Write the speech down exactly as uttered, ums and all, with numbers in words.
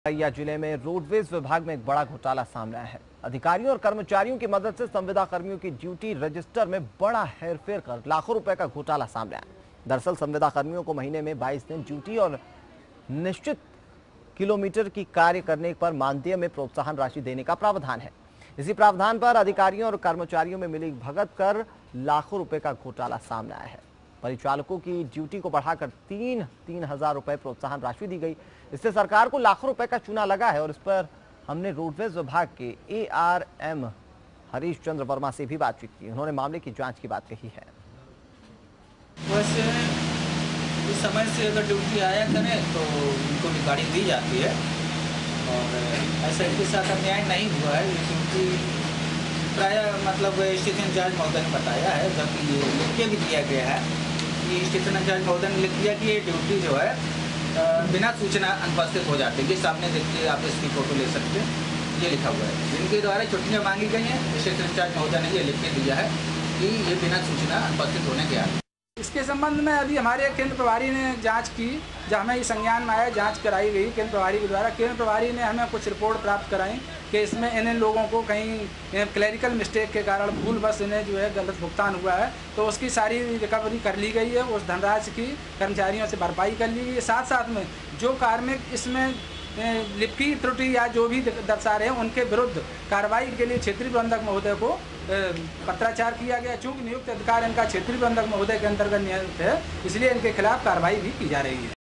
या जिले में रोडवेज विभाग में एक बड़ा घोटाला सामने आया है। अधिकारियों और कर्मचारियों की मदद से संविदा कर्मियों की ड्यूटी रजिस्टर में बड़ा हेरफेर कर लाखों रुपए का घोटाला सामने आया। दरअसल संविदा कर्मियों को महीने में बाईस दिन ड्यूटी और निश्चित किलोमीटर की कार्य करने पर मानदेय में प्रोत्साहन राशि देने का प्रावधान है। इसी प्रावधान पर अधिकारियों और कर्मचारियों में मिली भगत कर लाखों रुपए का घोटाला सामने आया है। परिचालकों की ड्यूटी को बढ़ाकर तीन तीन हजार रुपए प्रोत्साहन राशि दी गई। इससे सरकार को लाखों रुपए का चूना लगा है और इस पर हमने रोडवेज विभाग के A R M Harish Chandra Verma से भी बातचीत की। उन्होंने मामले की जांच की बात कही है। वैसे इस समय से अगर ड्यूटी आया करें तो उनको रिकॉर्डिंग दी जाती है और ऐसा इनके साथ अन्याय नहीं हुआ है, क्योंकि प्राय मतलब स्टेशन इंचार्ज महोदय ने बताया है, जबकि ये लिख के भी दिया गया है कि स्टेशन इंचार्ज महोदय ने लिख दिया कि ये ड्यूटी जो है बिना सूचना अनुपस्थित हो जाती है। ये सामने देखिए, आप इसकी फोटो ले सकते हैं, ये लिखा हुआ है। जिनके द्वारा छुट्टियाँ मांगी गई हैं, स्टेशन इंचार्ज महोदय ने ये लिख के दिया है कि ये बिना सूचना अनुपस्थित होने के आते। इसके संबंध में अभी हमारे केंद्र प्रभारी ने जांच की, जब हमें इस संज्ञान में आया, जांच कराई गई केंद्र प्रभारी के द्वारा। केंद्र प्रभारी ने हमें कुछ रिपोर्ट प्राप्त कराई कि इसमें इन इन लोगों को कहीं क्लैरिकल मिस्टेक के कारण भूल बस इन्हें जो है गलत भुगतान हुआ है, तो उसकी सारी रिकवरी कर ली गई है। उस धनराशि की कर्मचारियों से भरपाई कर ली गई है। साथ साथ में जो कार्मिक इसमें लिपि त्रुटि या जो भी दर्शा रहे हैं, उनके विरुद्ध कार्रवाई के लिए क्षेत्रीय प्रबंधक महोदय को पत्राचार किया गया। चूंकि नियुक्त अधिकार इनका क्षेत्रीय प्रबंधक महोदय के अंतर्गत नियुक्त है, इसलिए इनके खिलाफ कार्रवाई भी की जा रही है।